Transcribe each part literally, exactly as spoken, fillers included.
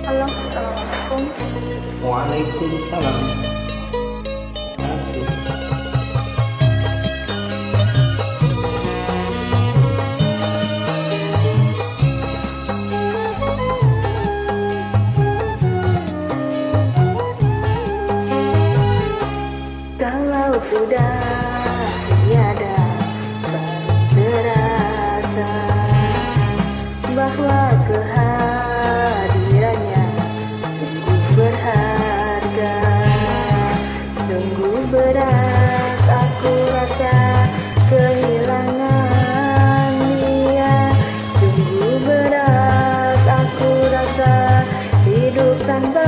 Halo, assalamualaikum. Waalaikumsalam. Kalau sudah tiada terasa bahwa kehadirannya sungguh berharga, sungguh berat aku rasa kehilangan dia, sungguh berat aku rasa hidup tanpa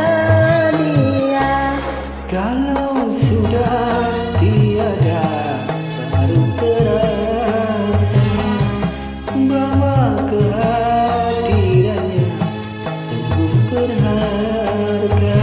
dia. Kalau sudah tiada baru terasa bahwa kehadirannya sungguh berharga.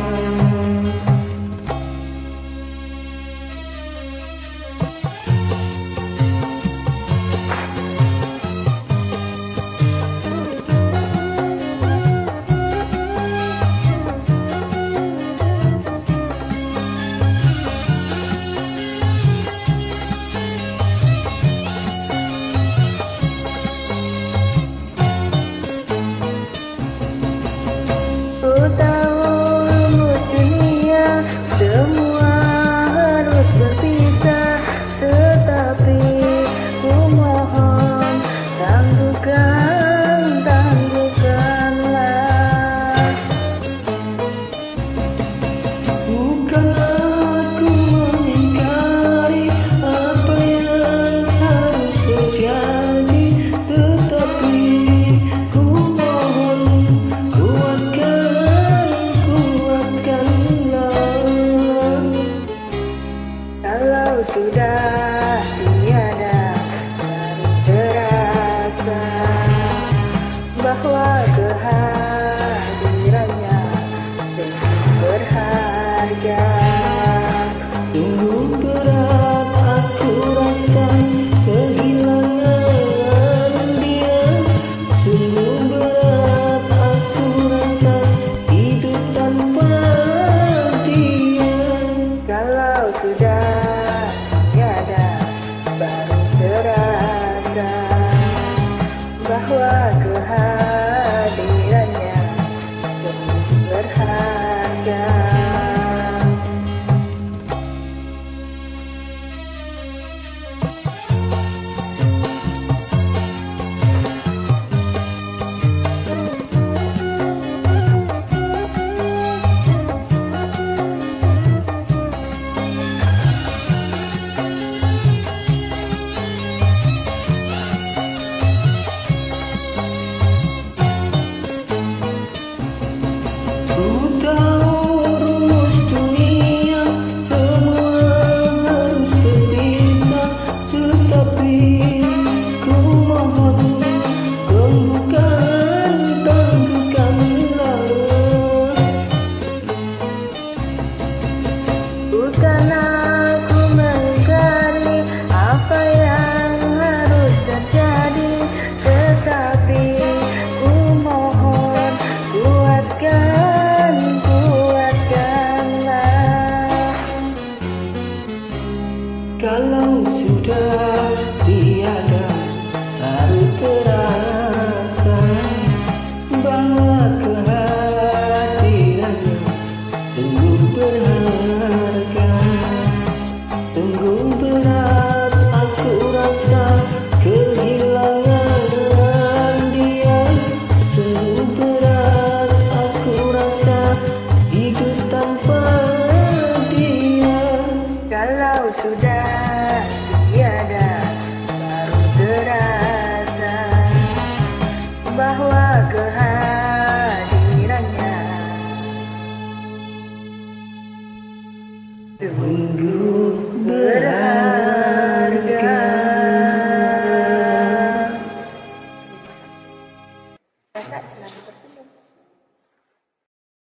Ku tahu rumus dunia semua harus berpisah, tetapi ku mohon tangguhkan, tangguhkanlah. Bukan aku mengingkari apa yang harus terjadi, tetapi ku mohon kuatkan, kuatkanlah. Kalau sudah tiada baru terasa bahwa kehadirannya sungguh berharga. Sungguh berat aku rasa kehilangan dia, sungguh berat aku rasa hidup tanpa dia. Kalau sudah tiada baru terasa bahwa kehadirannya sungguh berharga. Ku tahu rumus dunia semua harus berpisah, tetapi ku mohon tangguhkan, tangguhkanlah. Bukan aku mengingkari apa yang harus terjadi, tetapi ku mohon kuatkan, kuatkanlah. Kalau sudah tiada baru terasa bahwa kehadirannya sungguh berharga. Sungguh berat aku rasa kehilangan dia, sungguh berat aku rasa hidup tanpa dia. Kalau sudah tiada baru terasa bahwa kehadirannya Sungguh